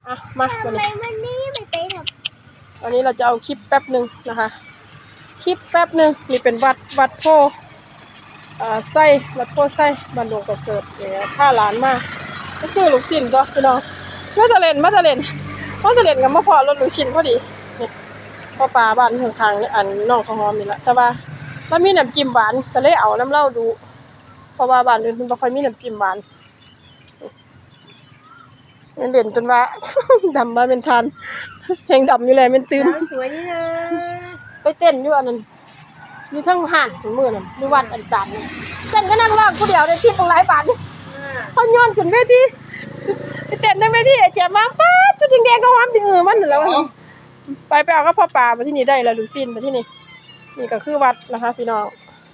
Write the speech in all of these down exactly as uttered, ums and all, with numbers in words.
อ่ะมาวันนี้วันนี้ไม่ไปหรอกวันนี้เราจะเอาคลิปแป๊บหนึ่งนะคะคลิปแป๊บหนึ่งนี่เป็นวัดวัดโพอ่าไส้วัดโพไส้บ้านหลวงประเสริฐเนี่ยถ้าหลานมาก็ซื้อลูกชิ้นก็พี่น้องมาตะเล่นมาตะเล่นมาตะเล่นกับมาพอรถลูกชิ้นพอดีนี่พ่อปลาบ้านข้างๆอันน้องข้าวหอมนี่แหละแต่ว่ามันมีน้ำจิ้มหวานก็เลยเอาน้ำเหล้าดูเพราะว่าบ้านอื่นมันบ่ค่อยมีน้ำจิ้มหวานเด่นจนว่าดำมาเป็นทานแหงดำอยู่เลยเป็นตื้มสวยนี่นะไปเต้นอยู่อันนั้นอยู่ทั้งห่านถึงมือนั่นอยู่วัดอันจันทร์เต้นก็นั่งร้องผู้เดียวได้ที่ตรงหลายบาทเขาย้อนขึ้นเวทีไปเต้นได้ไหมที่ไอ้เจ็บมาป้าจุดแดงๆก็หอมถึงมือมันแล้วไปไปเอาก็พ่อป่ามาที่นี่ได้แล้วลูซินมาที่นี่นี่ก็คือวัดนะคะพี่น้อง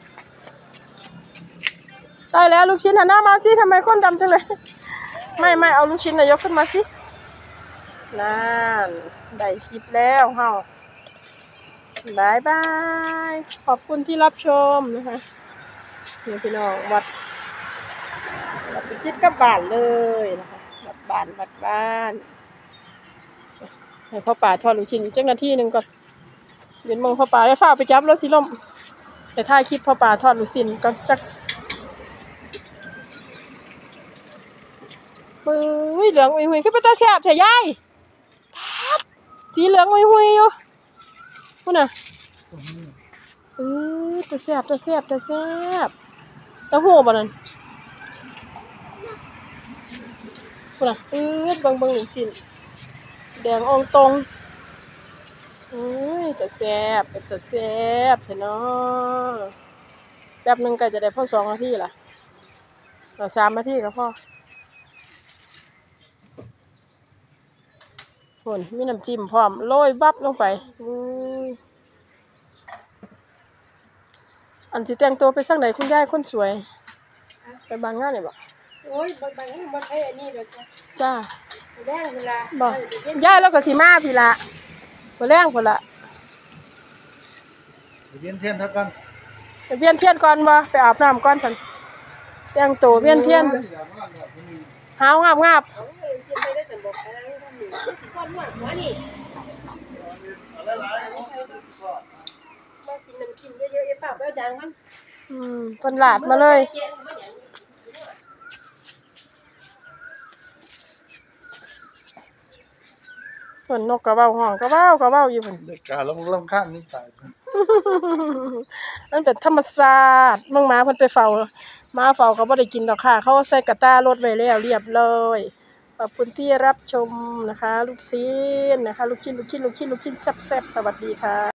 ได้แล้วลูกชิ้นหันหน้ามาสิทำไมคนดำจังเลยไม่ไม่เอาลูกชิ้นนายกขึ้นมาสินั่นได้คลิปแล้วเฮาบายบายขอบคุณที่รับชมนะคะนี่พี่น้องวัดวัดชิดกับบ้านเลยนะคะวัดบ้านวัดบ้านให้พ่อป่าทอดลูกชิ้นจังนาทีหนึ่งก่อนเดี๋ยวมองพ่อป่าให้ฝ้าไปจับรถสิล่มไปถ่ายคลิปพ่อป่าทอดลูกชิ้นก็จักมือเหลืองหุยหุยขึ้นไปตาแสบเถอะยายสีเหลืองหุยหุยอยู่พูดน่ะเออตาแสบตาแสบตาแสบตาหูบ่นั่นพูดน่ะเออบังบังหนึ่งชิ้นแดงอองตรงเอ้ยตาแสบตาแสบเถอะเนาะแป๊บนึงก็จะได้พอสองนาทีล่ะต่อสามนาทีก็พอคนมีน้ำจิ้มพร้อมโรยบับลงไปอันสิแต่งตัวไปสักไหนคุณยายคนสวยไปบางงานไหนบอกโอ้ยบางบางงานบางไอ้อันนี้เดี๋ยวจ้าแรงเวลาบอกยายแล้วก็สีมาพี่ละไปแรงพอละไปเวียนเทียนทักกันไปเวียนเทียนก่อนบ่ไปอาบน้ำก่อนสันแต่งตัวเวียนเทียนหาวงาบงาบอืมคนหลาดมาเลยฝนนกกระเบ้าห้องกระเบ้ากระเบ้าอยู่ฝนเด็กกาลงลำข้างนี่ตายนั่นเป็นธรรมศาสตร์มึงมาเพิ่นไปเฝ้ามาเฝ้าเขาบ่ได้กินดอกค่ะเขาใส่กระต้ารถไว้แล้วเรียบร้อยขอบคุณที่รับชมนะคะลูกชิ้นนะคะลูกชิ้นลูกชิ้นลูกชิ้นลูกชิ้นแซ่บๆสวัสดีค่ะ